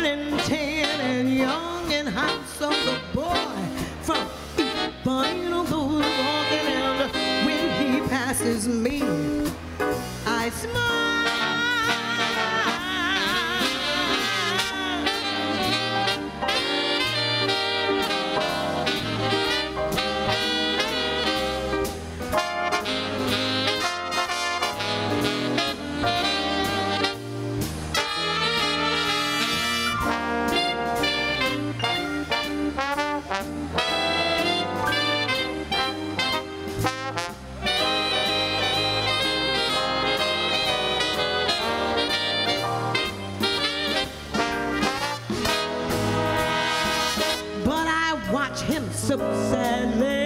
and tan and young and handsome, the boy from Ipanema goes walking, and when he passes me, I smile. Watch him so sadly